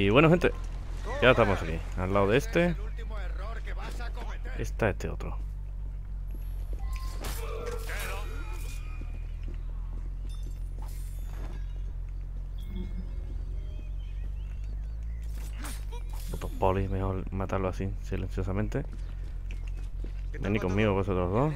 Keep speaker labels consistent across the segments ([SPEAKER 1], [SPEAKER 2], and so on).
[SPEAKER 1] Y bueno, gente, ya estamos aquí. Al lado de este está este otro. Putos polis, mejor matarlo así, silenciosamente. Venid conmigo vosotros dos.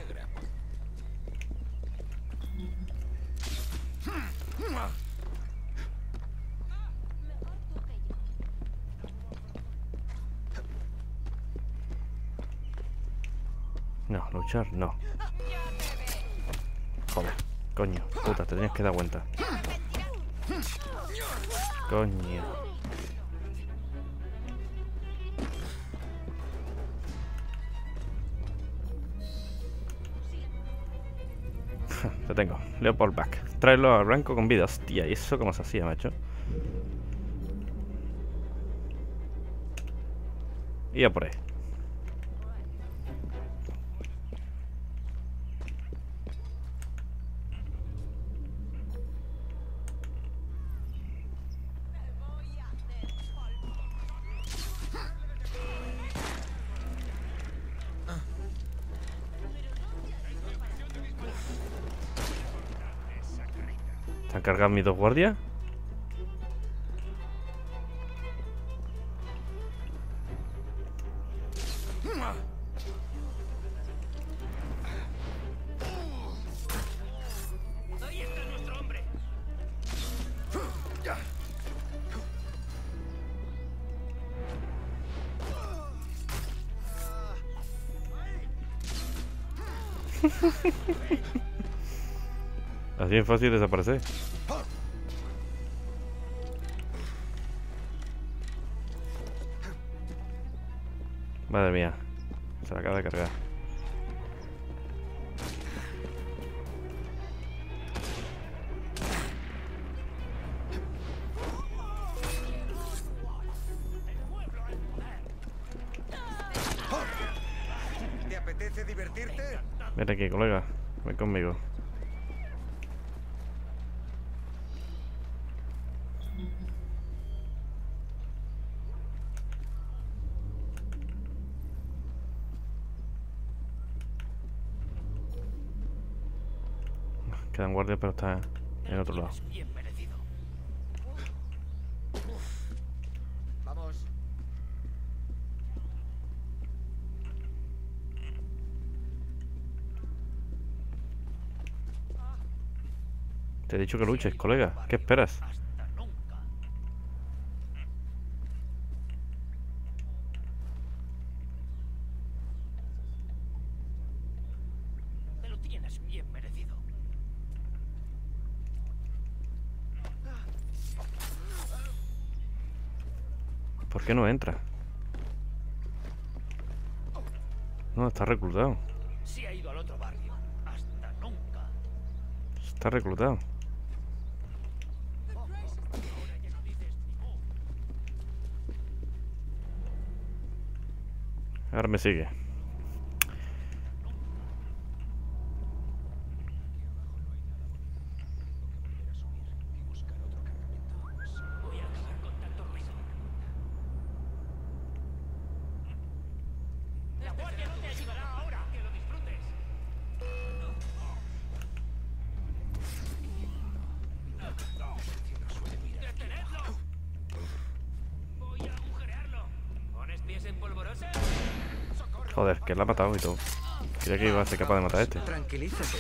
[SPEAKER 1] No, luchar, no. Joder, coño, puta, te tenías que dar cuenta. Coño. Te tengo, Leopold Back. Tráelo al blanco con vida. Hostia, ¿y eso cómo se hacía, macho? Y a por ahí. ¿Se han cargado mis dos guardias? Así es fácil desaparecer. Madre mía, se la acaba de cargar.
[SPEAKER 2] ¿Te apetece divertirte?
[SPEAKER 1] Ven aquí, colega, ven conmigo. Quedan guardias, pero está en otro lado.
[SPEAKER 2] Bien merecido. Vamos.
[SPEAKER 1] Te he dicho que luches, colega. ¿Qué esperas?
[SPEAKER 2] Hasta nunca. Te lo tienes bien merecido.
[SPEAKER 1] ¿Por qué no entra? No, está reclutado.
[SPEAKER 2] Se ha ido al otro barrio. Hasta nunca.
[SPEAKER 1] Está reclutado. Ahora me sigue.
[SPEAKER 2] Voy a acabar con tanto ruido. La guardia no te ayudará ahora. Que lo disfrutes. ¡Detenedlo! Voy a agujerearlo. ¿Pones pies en polvorosa?
[SPEAKER 1] Joder, que la ha matado y todo. Creía que iba a ser capaz de matar a este.
[SPEAKER 2] Tranquilízate.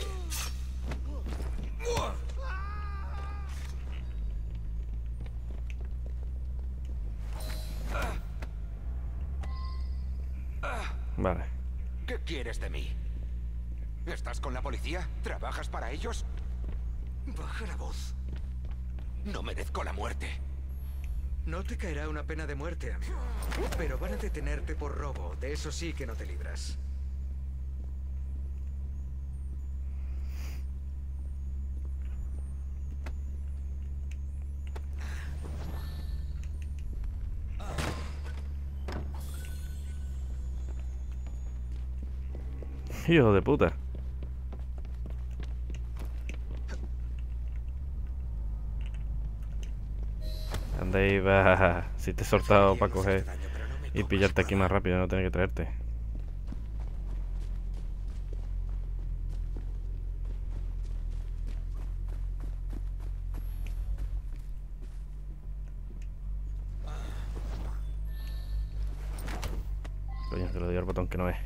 [SPEAKER 1] Vale.
[SPEAKER 3] ¿Qué quieres de mí? ¿Estás con la policía? ¿Trabajas para ellos? Baja la voz. No merezco la muerte.
[SPEAKER 4] No te caerá una pena de muerte, amigo. Pero van a detenerte por robo. De eso sí que no te libras.
[SPEAKER 1] Hijo de puta. ¿Dónde iba? Si te he soltado para coger y pillarte aquí más rápido, no tener que traerte. Coño, que le doy al botón que no es.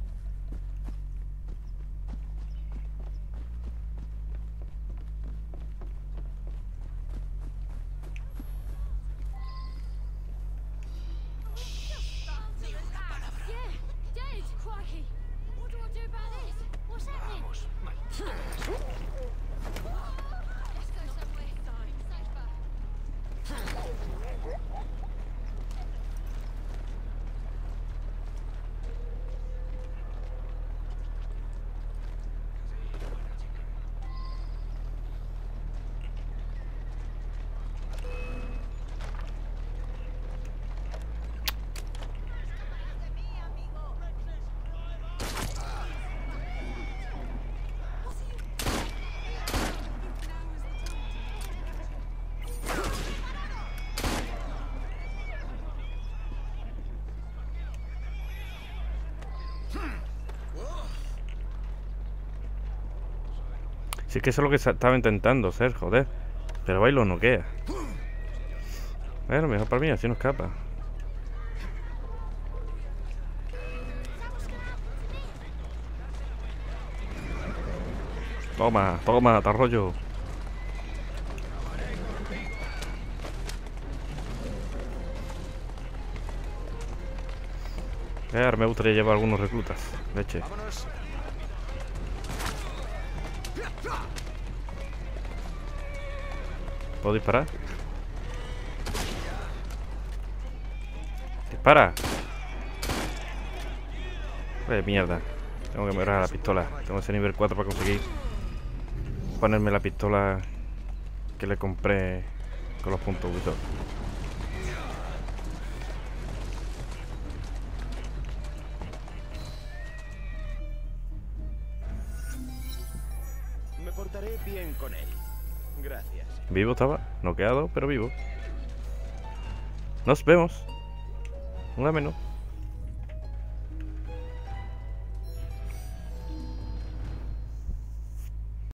[SPEAKER 1] Si es que eso es lo que estaba intentando hacer, joder. Pero va y lo noquea. Bueno, mejor para mí, así no escapa. Toma, toma, te arroyo. Ahora me gustaría llevar algunos reclutas. Leche.
[SPEAKER 4] Vámonos.
[SPEAKER 1] ¿Puedo disparar? ¡Dispara! Mierda. Tengo que mejorar la pistola. Tengo que ser nivel 4 para conseguir ponerme la pistola que le compré con los puntos y todo.
[SPEAKER 5] Me portaré bien con él. Gracias.
[SPEAKER 1] Vivo estaba, noqueado, pero vivo. Nos vemos. Una menos.